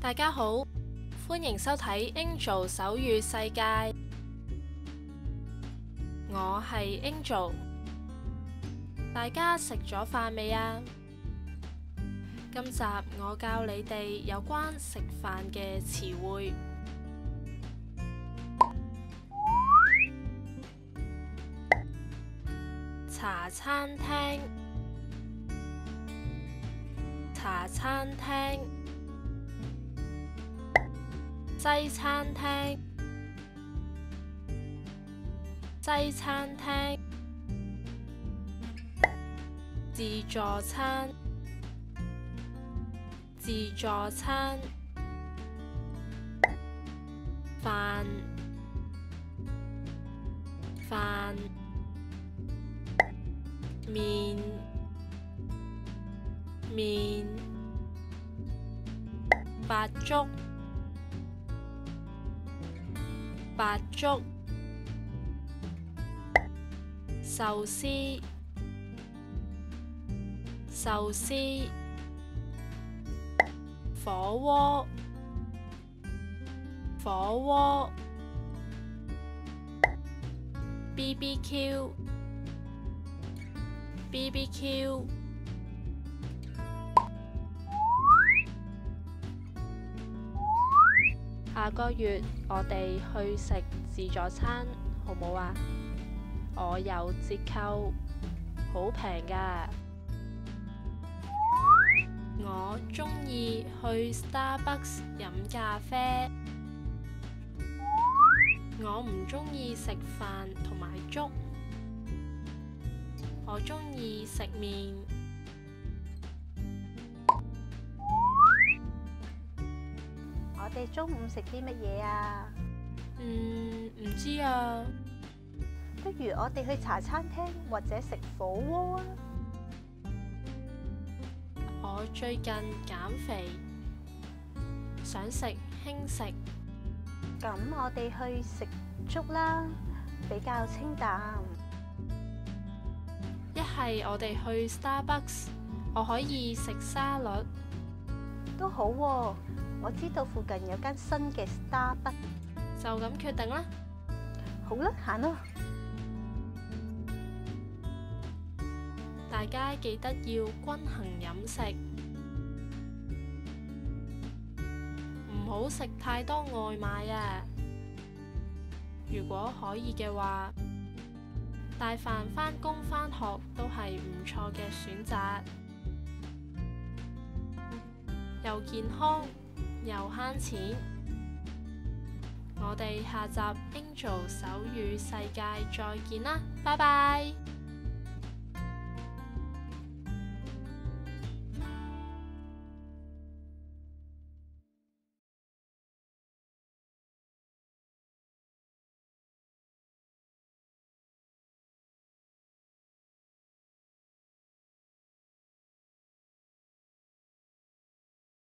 大家好，歡迎收睇 Angel 手語世界。我係 Angel， 大家食咗飯未啊？今集我教你哋有關食飯嘅詞彙。茶餐廳，茶餐廳。西餐廳，西餐廳。自助餐，自助餐。飯，飯。麵，麵。白粥，白粥。壽司，壽司。火鍋，火鍋。BBQ， BBQ。下個月我哋去食自助餐，好唔好啊？我有折扣，好平㗎。我鍾意去 Starbucks 飲咖啡。我唔鍾意食飯同埋粥，我鍾意食麵。 我哋中午食啲乜嘢啊？ 唔知啊。 不如我哋去茶餐廳或者食火鍋啊！ 我最近減肥，想食輕食。 咁我哋去食粥啦，比較清淡。 一係我哋去 Starbucks， 我可以食沙律。 都好喎，我知道附近有間新嘅 Starbucks。 就咁決定啦。 好啦，行啦。 大家記得要均衡飲食，唔好食太多外賣啊！如果可以嘅話，帶飯返工返學都係唔錯嘅選擇，又健康又慳錢。我哋下集 Angel 手語世界再見啦，拜拜！